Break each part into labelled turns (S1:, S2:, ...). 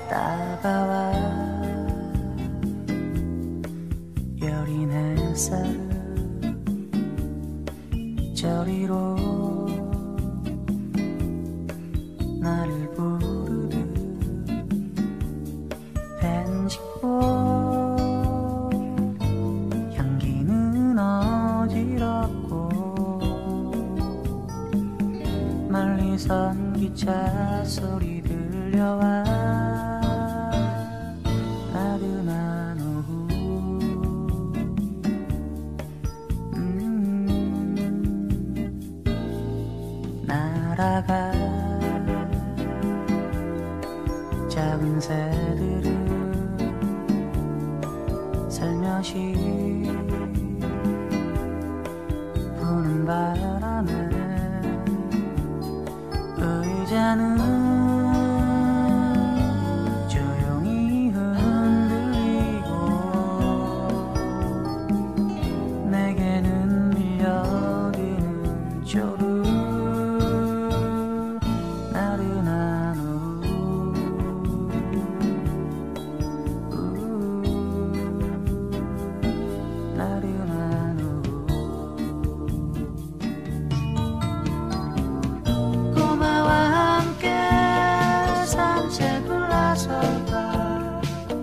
S1: 다가와 여린 햇살을 저리로 나를 부르듯 펜직꽃 향기는 어지럽고 멀리선 기차 소리 들려와 나른한 오후 날아가 작은 새들은 살며시 부는 바람에 의자는 조용히 흔들리고 내게는 밀려드는 졸음 나른한 나른한 꼬마와 함께 산책을 나서봐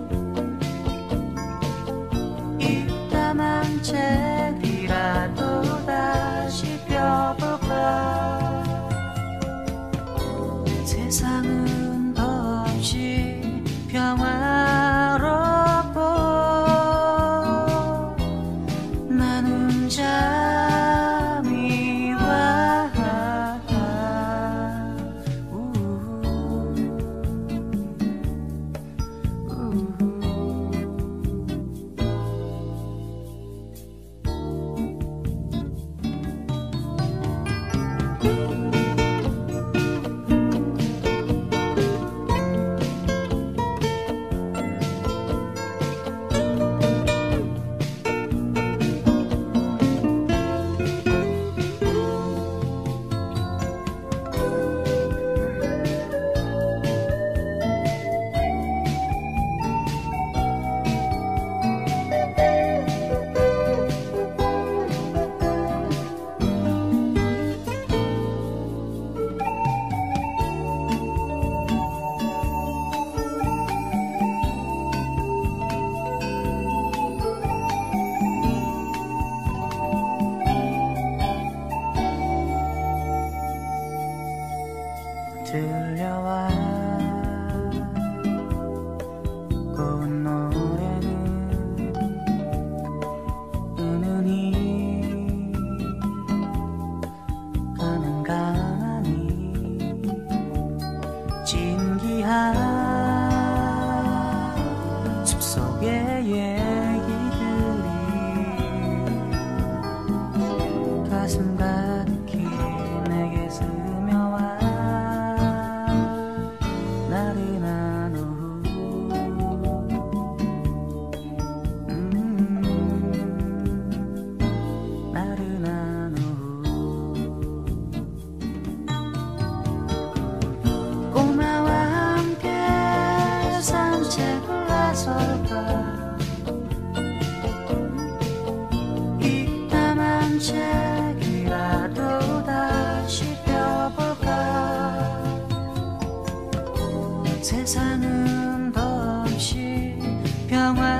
S1: 읽다만 책이라도 다시 펴볼까 세상은 더없이 평화롭고 나는 잠이 와 들려와 고운 노래는 은은히 가능가하니 진기한 숲속의 얘기들이 가슴 가득히 내게 스며와 나른한 오후 나른한 오후 꼬마와 함께 산책을 나서봐 읽다만 책이라도 다시 펴볼까 세상은 더없이 평화